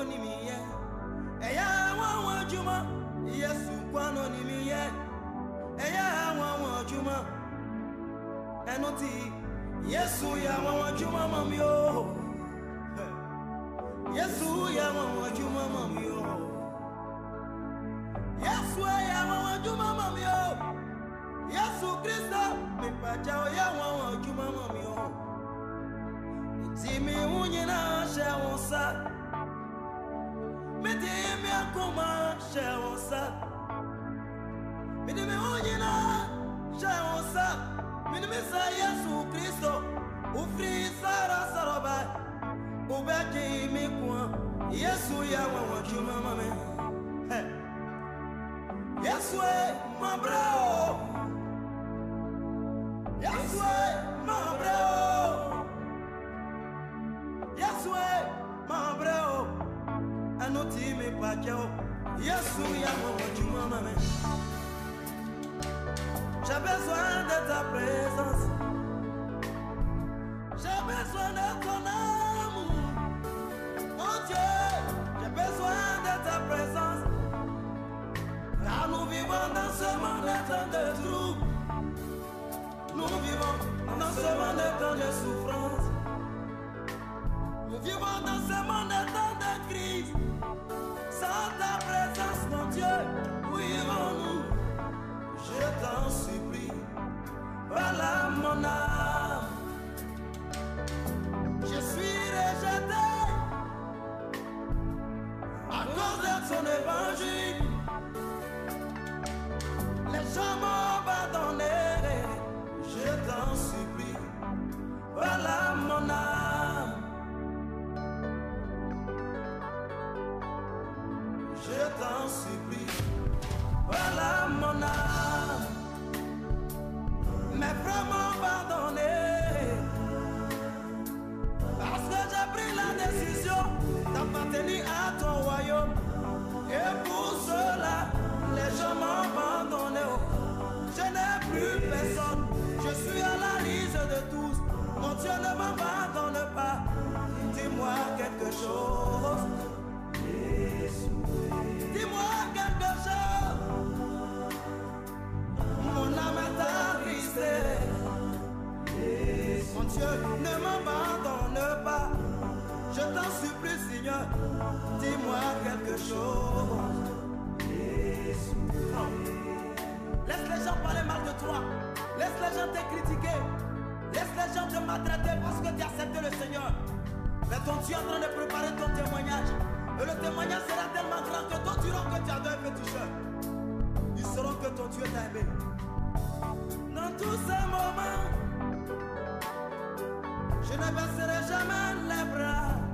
ni miye. Eya wa juma, Yesu kwano ni miye. Eya wa juma, enoti Yesu ya wa juma mamio. Yesu ya wa juma mamio. Yesu ya wa juma mamio. Yesu Kristo mi pachao ya wa juma mamio. Itimi unyina shawonsa. Mitimi akuma shawonsa. Mitimi unyina shawonsa. Mitimi sa Yesu Kristo ufri sara saroba. Ubeki mi kwa Yesu ya wa juma mame. Yesu ma brao. Yesu ma brao. Yesu ma brao. Anoti me pachao. Yesu ya wa juma mame. J'ai besoin de ta présence. J'ai besoin de ton amour. Mon Dieu, j'ai besoin de ta présence. Car nous vivons dans ce monde de troubles. Nous vivons dans ce monde de souffrance. Nous vivons dans ce monde de crise. Sans ta présence, mon Dieu, où irons-nous? Je t'en supplie, voilà mon âme. Je suis rejeté à cause de son évangile. Les gens m'ont abandonné. Je t'en supplie, voilà mon âme. Je t'en supplie, voilà mon âme. Mes frères m'ont pardonné parce que j'ai pris la décision d'appartenir à ton royaume. Et pour cela, les gens m'ont abandonné. Je n'ai plus personne, je suis à la liste de tous. Mon Dieu ne m'abandonne pas. Dis-moi quelque chose. Dis-moi quelque chose. Mon âme est attristée. Mon Dieu ne m'abandonne pas. Je t'en supplie, Seigneur. Dis-moi quelque chose. Non. Laisse les gens parler mal de toi. Laisse les gens te critiquer. Laisse les gens te maltraiter parce que tu as accepté le Seigneur. Mais ton Dieu est en train de préparer ton témoignage. Et le témoignage sera tellement grand que d'autres diront que tu as un petit cœur. Ils sauront que ton Dieu t'a aimé. Dans tous ces moments, je ne baisserai jamais les bras.